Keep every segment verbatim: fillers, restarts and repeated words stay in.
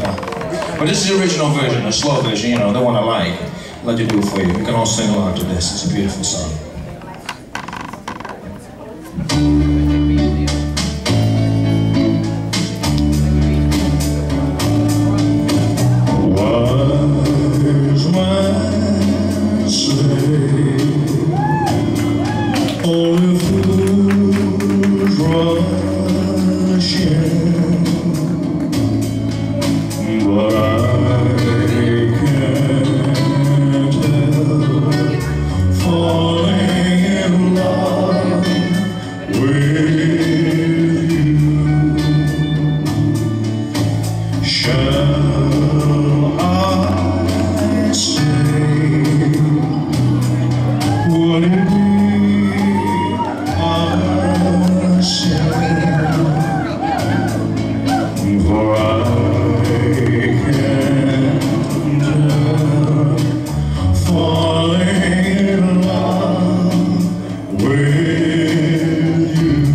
Yeah. But this is the original version, the slow version, you know, the one I like. I'll let you do it for you. We can all sing along to this. It's a beautiful song. Wise man say, only fools rush in, but I can't help falling in love with you. Shall I stay? Would it be a sin? For I can't help falling in love with you.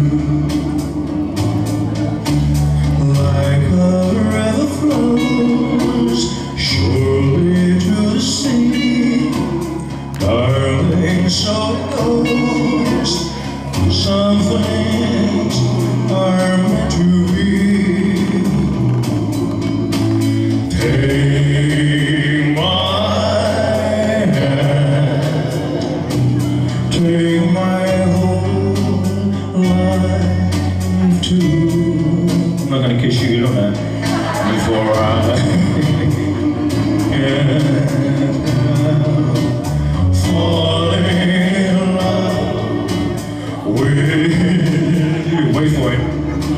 Like a river flows surely to the sea, darling, so it goes. Some things are meant to be. Take my hand, take my whole life too. I'm not gonna kiss you, you know that. Before I can falling in love with you. Wait for it.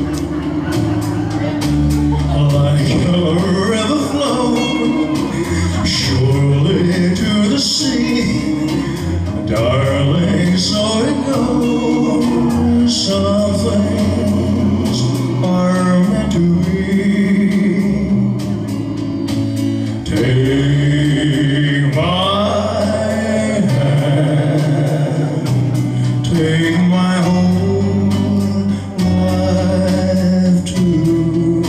Like a river flows surely to the sea, darling, so it goes. Some things are meant to be. Take my hand, take my whole life too.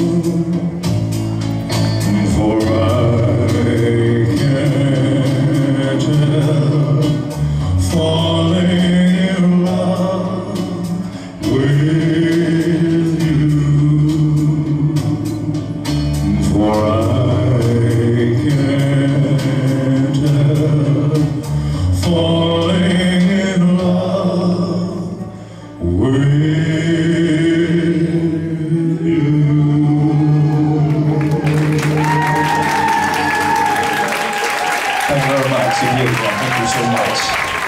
For I can't help falling in love with you. For I can't help falling in love with you. Thank you very much. You're beautiful. Thank you so much.